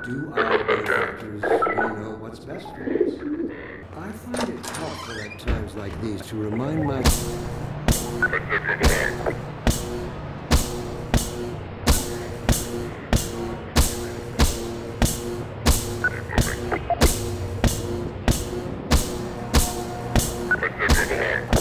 do our benefactors really know what's best for us? I find it helpful at times like these to remind myself.